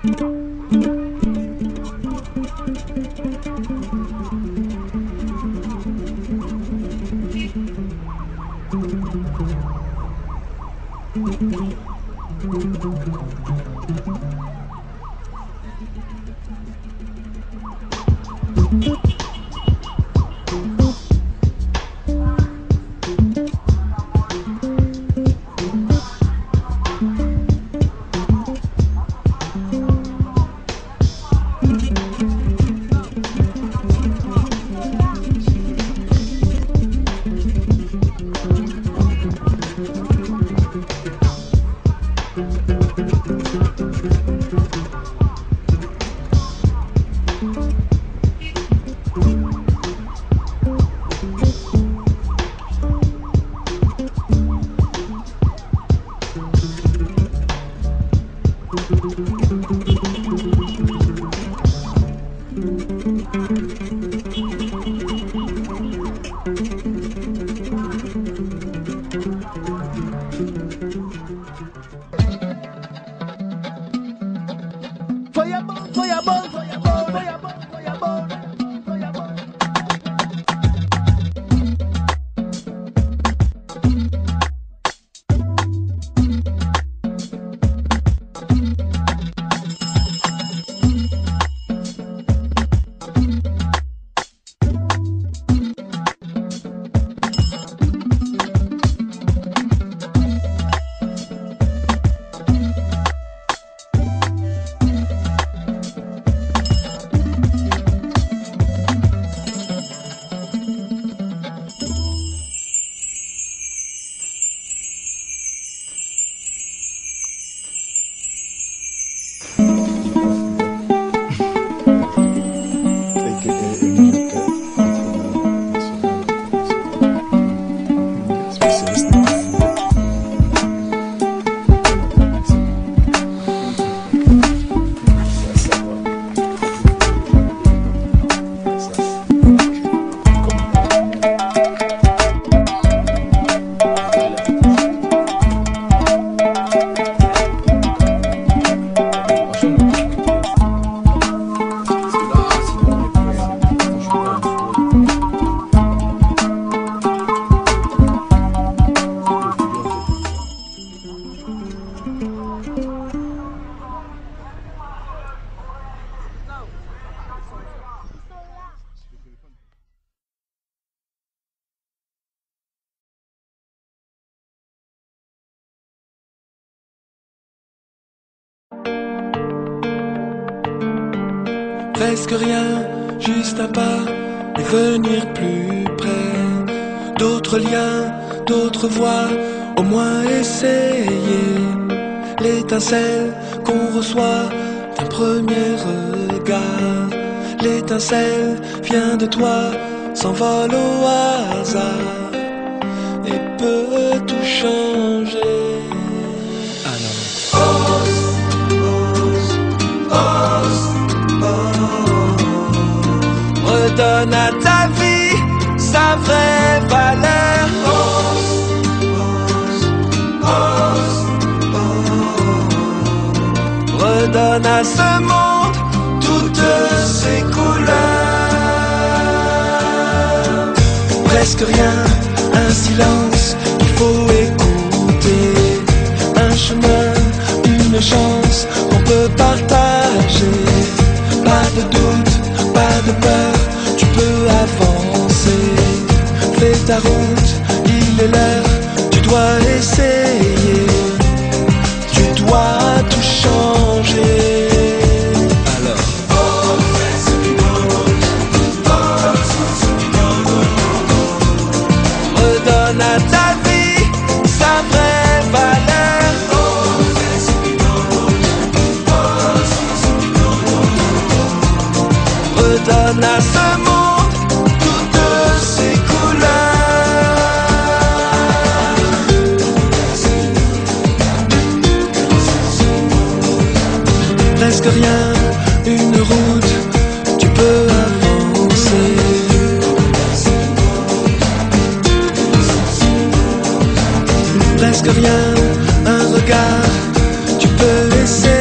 Presque rien, juste un pas et venir plus près. D'autres liens, d'autres voies, au moins essayer. L'étincelle qu'on reçoit d'un premier regard. L'étincelle vient de toi, s'envole au hasard et peut tout changer. Alors ose, redonne à ta vie sa vraie valeur. Redonne à ce monde toutes ses couleurs. Presque rien, un silence qu'il faut écouter. Un chemin, une chance qu'on peut partager. Pas de doute, pas de peur, tu peux avancer. Fais ta route, il est l'heure, tu dois essayer. Tu dois tout changer. Redonne à ta vie sa vraie valeur. Redonne à ce monde toutes ses couleurs. Presque rien, une route, tu peux avancer. Presque rien, un regard, tu peux essayer.